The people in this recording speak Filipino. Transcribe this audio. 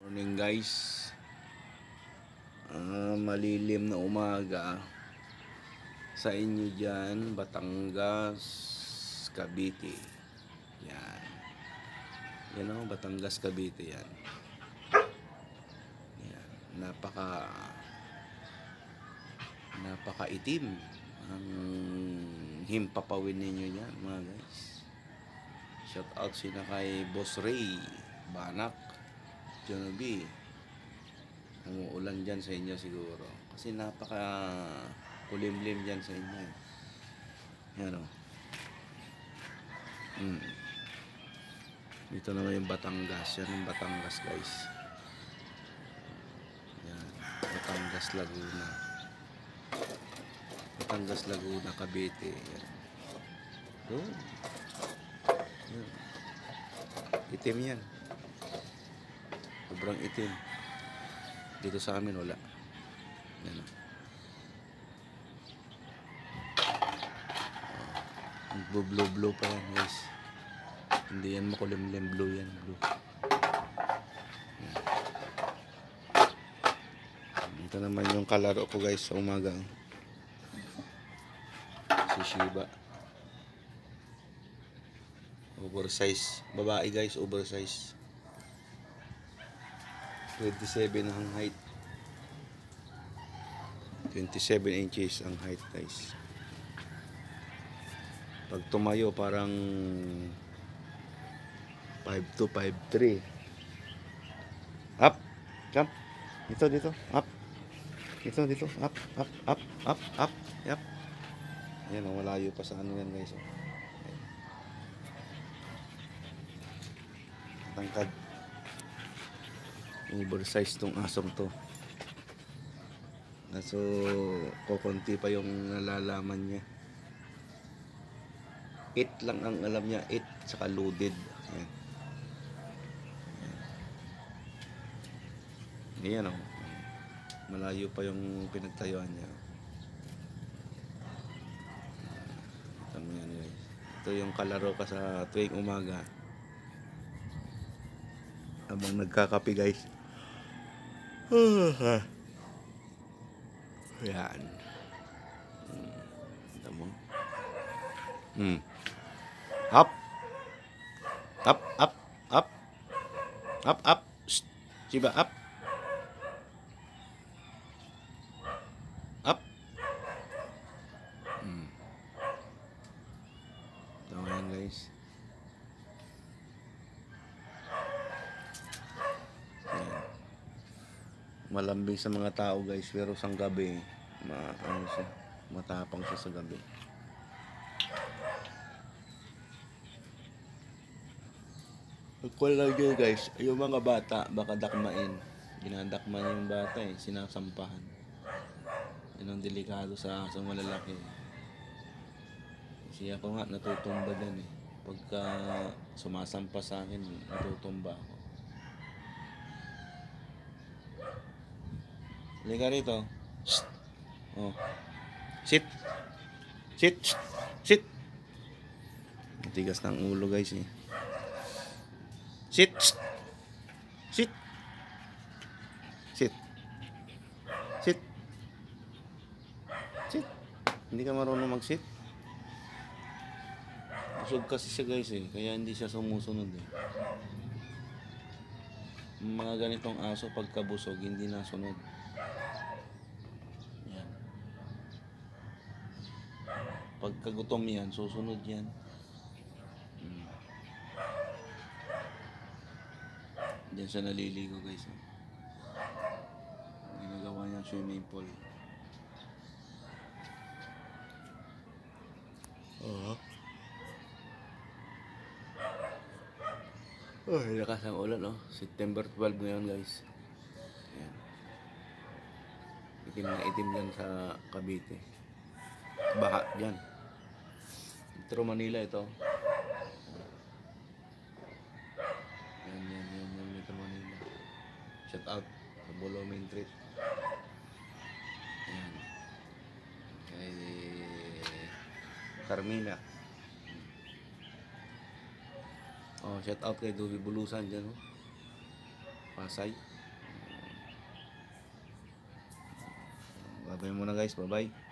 Morning guys, malilim na umaga sa inyo dyan, Batangas, Cavite. Yan. Yan o, Batangas, Cavite yan. Yan. Napaka itim ang himpapawin ninyo yan mga guys. Shout out sina kay Boss Ray, Banak, Jonobi. Umuulan dyan sa inyo siguro kasi napaka kulimlim dyan sa inyo. Yan o. Dito naman yung Batangas. Yan yung Batangas guys. Yan. Batangas, Laguna. Batangas, Laguna, Cavite. Yan. Doon. Yan. Itim yan. Sobrang itim. Dito sa amin wala. Yan o. Blue pa yan guys. Hindi yan makulimlim, blue yan, blue. Yan. Ito naman yung kalaro ko guys sa umaga. Si Shiba. Oversize. Babae guys, oversize. 27 ang height. 27 inches ang height guys. Pag tumayo parang 5'2", 5'3". Up, jump. Dito, up. Dito, up. Yep. Ayan, malayo pa sa ano yan guys. Tangkad. Oversize tong asong to. So, kukunti pa yung nalalaman niya. 8 lang ang alam niya, 8 saka loaded. Ayan. Ayan o. Malayo pa yung pinagtayuan niya. Ito mo yan guys. Ito yung kalaro ka sa tuwing umaga. Habang nagkakape guys. Ayan. Ito mo. Up. Shh. Shiba, up. Up. Ito yan guys. Ayan. Malambing sa mga tao guys, pero sang gabi matapang siya sa gabi. Equal lang yun guys, yung mga bata baka dakmain, ginadakman yung bata sinasampahan. Yun ang delikado sa asong malalaki. Kasi ako nga natutumba din pagka sumasampa sa akin, natutumba ako. Halika rito. Shh. Oh. Sit. Matigas ng ulo guys Sit. Hindi ka marunong mag-sit. Busog kasi siya guys kaya hindi siya sumusunod Mga ganitong aso pagkabusog hindi nasunod. Yan. Pagkagutom yan, susunod yan. Diyan siya naliligo guys. Ginagawa niya swimming pool. Lakas ang ulan September 12 ngayon guys. Ayan. Itim na itim dyan sa Cavite. Baha dyan. Metro Manila ito. Yan Metro Manila. Shout out sa Bolo Main Street. Ayan. Kay Carmina. Shout out kay Dubi Bulusan dyan Pasay. Babay muna guys. Bye-bye.